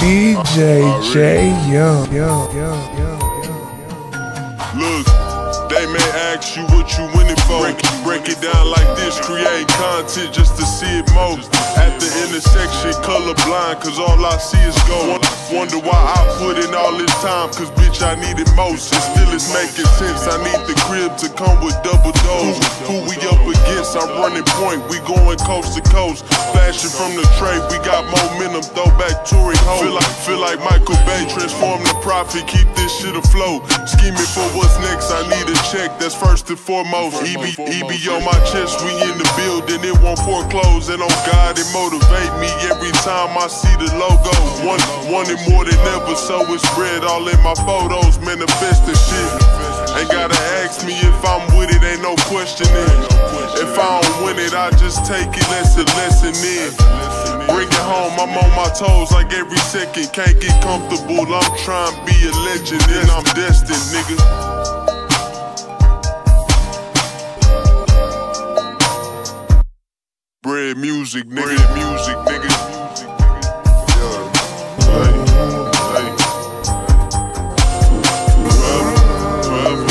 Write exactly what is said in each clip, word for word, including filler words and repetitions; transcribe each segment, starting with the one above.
D J J Young, Young, Young, Young, Young. Look, they may ask you what you winning for. Break it, break it down like this, create content just to see it more. At the intersection, colorblind, cause all I see is gold. Wonder why I put in all this time, cause bitch I need it most. And still it's making sense, I need the crib to come with double doors. Who we up against, I'm running point, we going coast to coast. Flashing from the tray, we got momentum, throwback touring home. Feel like, feel like Michael Bay, transform the profit, keep this shit afloat. Scheming for what's next, I need a check, that's first and foremost. E B, E B on my chest, we in the building, it won't foreclose. And on God, it motivate me every time I see the logo. One, one it more than ever, so it's spread all in my photos, manifesting shit. Ain't gotta ask me if I'm with it, ain't no questioning. If I don't win it, I just take it, lesson, lesson in. Bring it home, I'm on my toes like every second. Can't get comfortable, I'm trying to be a legend, and I'm destined, nigga. Bread music, nigga. Bread music, nigga. Yeah. Hey, hey. Forever,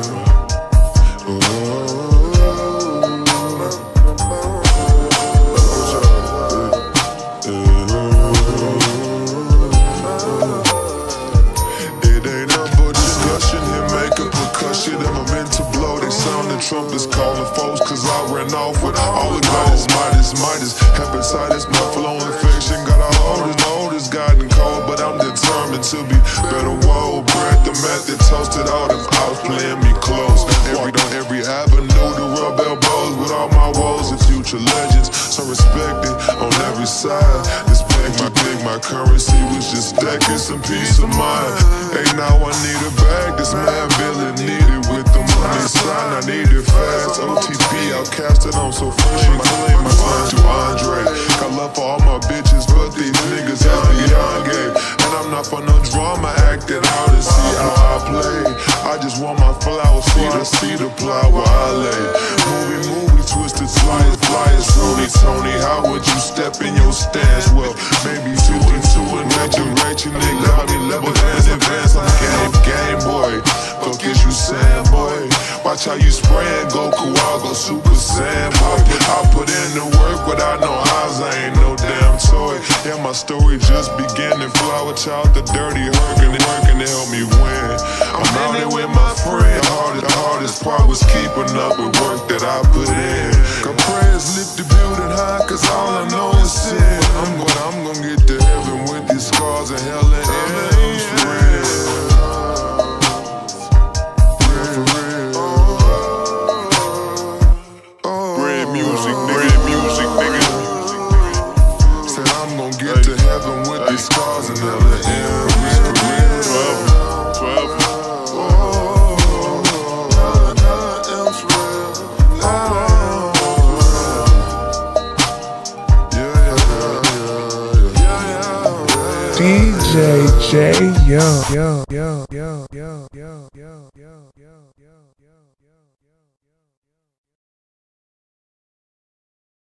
it ain't up for discussion. Here make a percussion. Am I meant to blow? They sounding trumpets calling folks, cause I ran off with all the goals. Midas, Midas, hepatitis, my flow infection. Got a hold and hold is gotten cold, but I'm determined to be better. Whoa, bread, the method toasted, all them out playing me close. Every, on every avenue, the rub elbows with all my woes and future legends. So respected on every side. This big, my big, my currency was just stacking some peace of mind. Hey, now I need a bag, this man villain needed with the money sign. I need it fast, O T P, I'll cast it on so fresh. My name, my time to Andre. Got love for all my bitches, but these niggas is beyond gay. And I'm not for no drama, acting out to see how I play. I just want my flowers, see the, see the plow where I lay. Movie, movie, twisted, flyers, flyers, Tony, Tony, how would you step in your stance? Well, maybe two and two and Rachel, Rachel, nigga, I be level hands advance. I'm game, game boy, go get you sand boy. Watch how you sprayin', Goku, I'll go Super Saiyan boy. I put in the work without no eyes, I ain't no damn toy. Yeah, my story just beginning. Flower child, the dirty working and working to help me win. I'm out there with my friend. The hardest, the hardest part was keeping up with work that I put in. Got prayers lift the building high, cause all I know is sin. I'm gonna, I'm gonna get to heaven with these scars and hell and M's for real. Get to heaven with these scars and hell and M's for real. Forever, D J J Young, Young, Young.